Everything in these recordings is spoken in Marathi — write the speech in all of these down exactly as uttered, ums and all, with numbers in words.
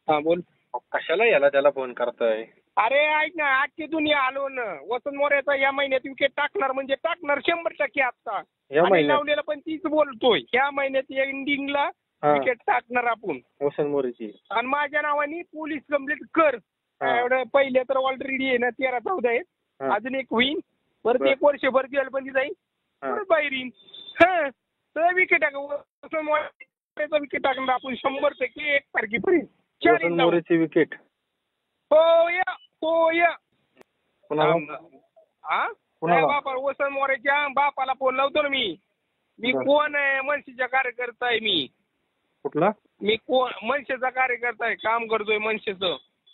हा बोल. अहो, कशाला याला त्याला फोन करताय? अरे ऐक ना, आजची दुनिया आलो ना. वसंत मोरेचा या महिन्यात विकेट टाकणार म्हणजे टाकणार शंभर टक्के आता. या आणि महिन्यात? लावलेला पण तीच बोलतोय. या महिन्यात एंडिंगला हा. विकेट टाकणार आपण. वसंत मोरेची. आणि माझ्या नावाने पोलीस कंप्लेंट कर. हा. एवढं पहिले तर ऑलरेडी आहे ना तेरा चौदा आहेत. हा. अजून एक होईल. परत बर. एक वर्षभर जेल पण जाईल. हा. परत बाहेर येईन. हा तर विकेट टाक. वसंत मोरेचा विकेट टाकणार आपण शंभर टक्के एक तारखेपर्यंत. वसंत मोरेची विकेट. हो या हो या. कुणाला? हा कुणाला? बापा वसंत मोरेच्या बापाला फोन लावतो ना मी. मी बर. कोण आहे? मनसेचा कार्यकर्ता आहे मी. कुठला? मी कोण? मनसेचा कार्यकर्ता आहे. काम करतोय मनसेचं.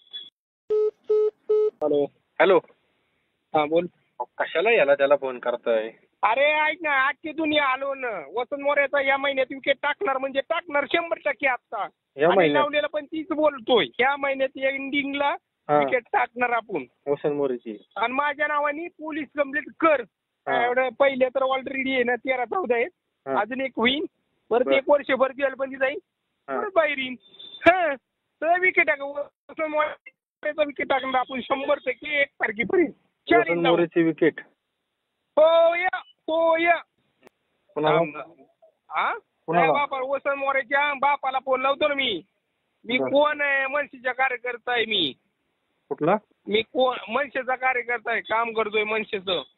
हॅलो. हॅलो. हा बोल. अहो, कशाला याला त्याला फोन करताय? अरे ऐक ना, आजची दुनिया आलो ना. वसंत मोरेचा या महिन्यात विकेट टाकणार म्हणजे टाकणार शंभर टक्के आता. या आणि महिन्यात? लावलेला पण तीच बोलतोय. या महिन्यात एंडिंगला हा. विकेट टाकणार आपण. वसंत मोरेची. आणि माझ्या नावाने पोलीस कंप्लेंट कर. हा. एवढं पहिले तर ऑलरेडी आहे ना तेरा चौदा आहेत. हा. अजून एक होईल. परत बर. एक वर्षभर जेल पण जाईल. हा. परत बाहेर येईन. हा तर विकेट टाक. वसंत मोरेचा विकेट टाकणार आपण शंभर टक्के एक तारखेपर्यंत. वसंत मोरेची विकेट. हो या हो या. कुणाला? हा कुणाला? बापा वसंत मोरेच्या बापाला फोन लावतो ना मी. मी बर. कोण आहे? मनसेचा कार्यकर्ता आहे मी. कुठला? मी कोण? मनसेचा कार्यकर्ता आहे. काम करतोय मनसेचं.